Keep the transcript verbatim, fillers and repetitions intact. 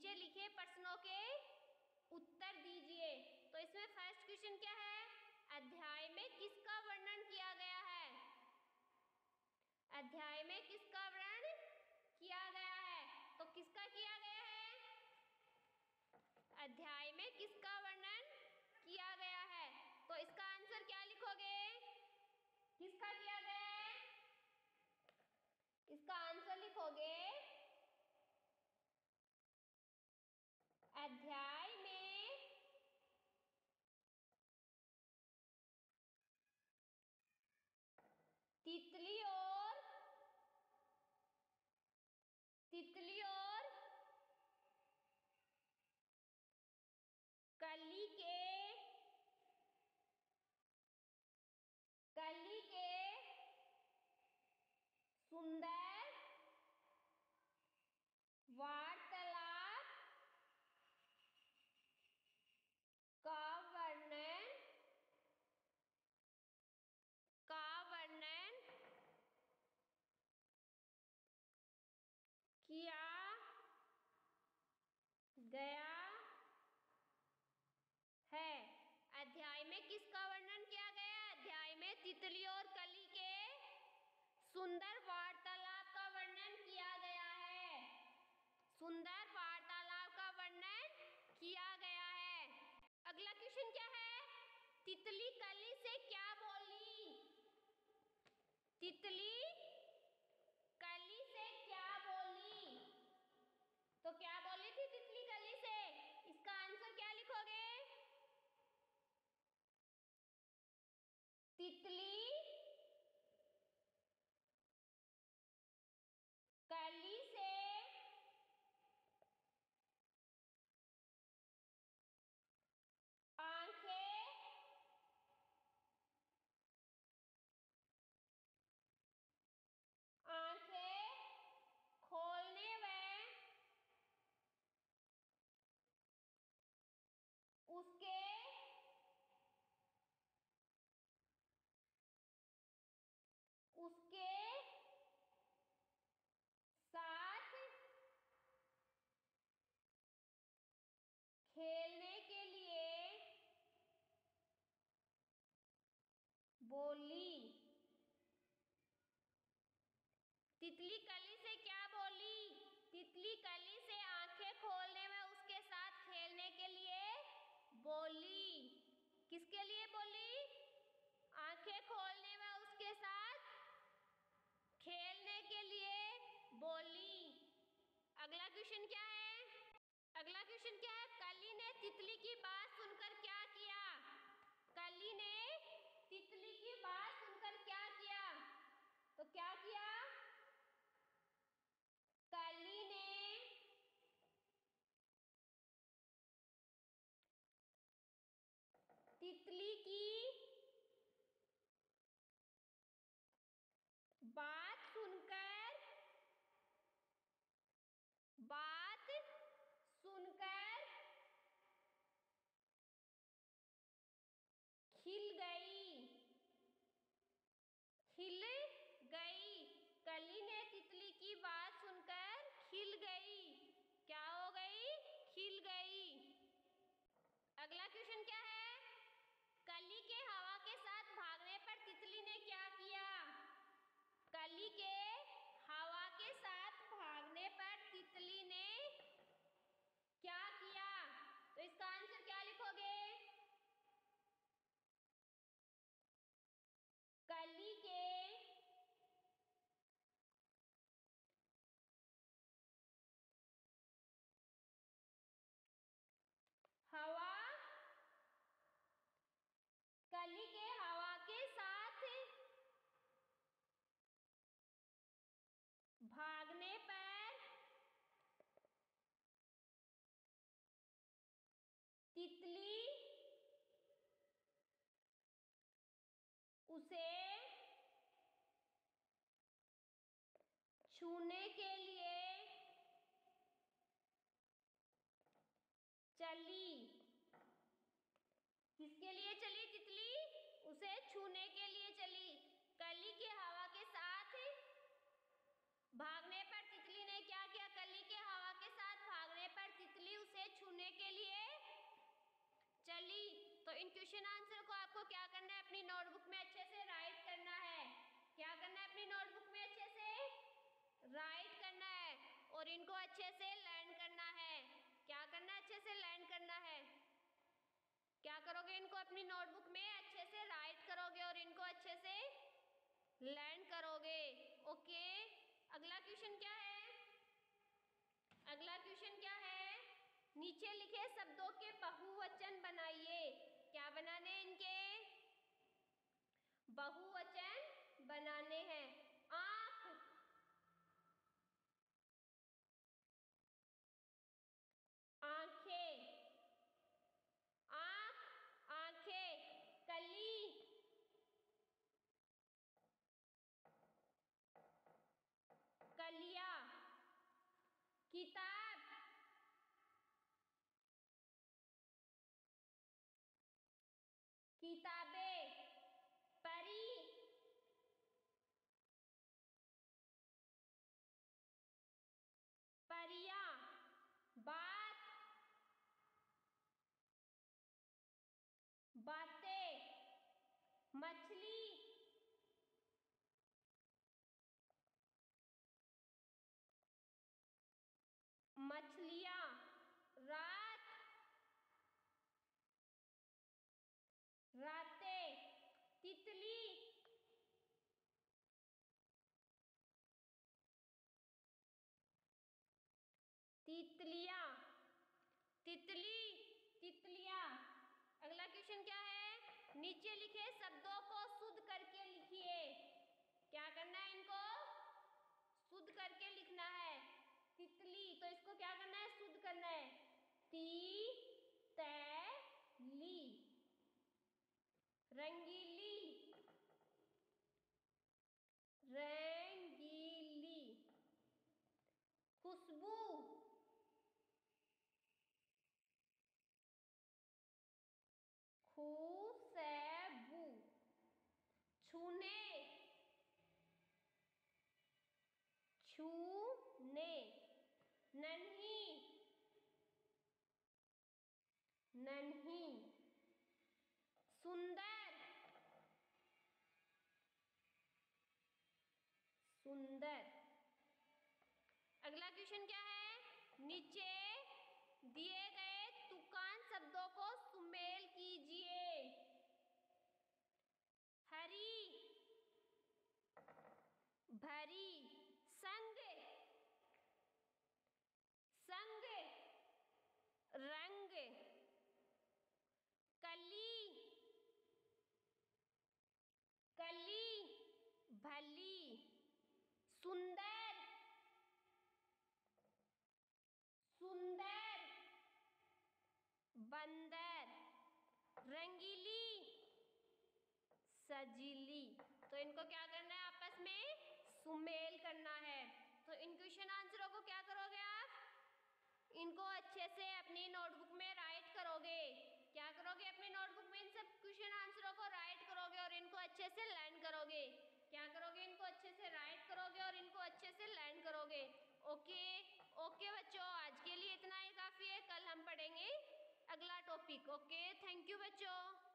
नीचे लिखे प्रश्नों के उत्तर दीजिए। तो इसमें फर्स्ट क्वेश्चन क्या है, अध्याय में किसका वर्णन किया गया है? अध्याय में किसका वर्णन किया गया है? तो किसका किया गया है? अध्याय में किसका वर्णन किया गया है? तो इसका आंसर क्या लिखोगे? किसका किया गया है? इसका आंसर लिखोगे अध्याय में तितली और तितली और कली के कली के सुंदर वार्तालाप का वर्णन का वर्णन किया गया है। अध्याय में किसका वर्णन किया गया है? अध्याय में तितली और कली के सुंदर वार्तालाप का वर्णन किया गया है। सुंदर वार्तालाप का वर्णन किया गया है। अगला क्वेश्चन क्या है, तितली कली से क्या बोली? तितली कली से क्या बोली? तो क्या बोली थी तितली कली से? इसका आंसर क्या लिखोगे? तितली कली से आंखें आंखें खोलने व उसके उसके साथ खेलने के लिए बोली। तितली कली से क्या बोली? तितली कली से आंखें खोलने में उसके साथ खेलने के लिए बोली। किसके लिए बोली? आंखें खोलने में उसके साथ खेलने के लिए बोली। अगला क्वेश्चन क्या है? अगला क्वेश्चन क्या है, कली ने तितली की बात सुनकर क्या किया? कली ने तितली की बात सुनकर क्या किया? तो क्या किया? कली ने तितली की बात सुनकर बात सुनकर खिल गई खिल गई कली ने तितली की बात सुनकर खिल गई। क्या हो गई? खिल गई। अगला क्वेश्चन क्या है, कली के हवा के साथ भागने पर तितली ने क्या किया? कली के हवा के साथ भागने पर तितली ने क्या किया? तो इसका आंसर क्या लिखोगे? कली के हवा कली के हवा के साथ भागने पर तितली उसे छूने के लिए चली। किसके लिए चली तितली? उसे छूने के लिए चली। कली के हवा के साथ भागने पर तितली ने क्या किया? कली के हवा के साथ भागने पर तितली चली। तो इन क्वेश्चन आंसर को आपको क्या करना है, अपनी नोटबुक में अच्छे से राइट करना है। क्या करना है, अपनी नोटबुक में अच्छे से राइट करना है और इनको अच्छे से लर्न करना है। क्या करना है, अच्छे से लर्न करना है। क्या करोगे, इनको अपनी नोटबुक में अच्छे से राइट करोगे और इनको अच्छे से लर्न करोगे। ओके, अगला क्वेश्चन क्या है, अगला क्वेश्चन क्या है, नीचे लिखे शब्दों के बहुवचन बनाइए। क्या बनाने हैं, इनके बहुवचन बनाने हैं। आंख, आंखें, आंख, आंखें। कली, कलियां। किताब, किताबें। परी, परियां। बात, बातें। मछली, मछलियां। रात, रातें। तितली, तितलियां, तितली, तितलियां। अगला क्वेश्चन क्या है, नीचे लिखे शब्दों को शुद्ध करके लिखिए। क्या करना है, इनको शुद्ध करके लिखना है। तितली, तो इसको क्या करना है, शुद्ध करना है। ती तै ली। रंगीली, रंगीली। खुशबू, खुशबू। छूने, छूने। नन्ही, नन्ही। सुंदर, सुंदर। अगला क्वेश्चन क्या है, नीचे दिए गए तुकान शब्दों को सुमेल कीजिए। हरी, भरी। संग, संग। रंग। कली, कली। भली। सुंदर, सुंदर। बंदर। रंगीली, सजीली। तो इनको क्या करना है, आपस में सुमेल करना है। तो इन क्वेश्चन आंसरों को क्या करोगे आप, इनको अच्छे से अपनी नोटबुक में राइट करोगे। क्या करोगे, अपनी नोटबुक में इन सब क्वेश्चन आंसरों को राइट करोगे और इनको अच्छे से लर्न करोगे। क्या करोगे, इनको अच्छे से राइट करोगे और इनको अच्छे से लर्न करोगे। ओके ओके बच्चों, आज के लिए इतना ही काफ़ी है। कल हम पढ़ेंगे अगला टॉपिक। ओके, थैंक यू बच्चों।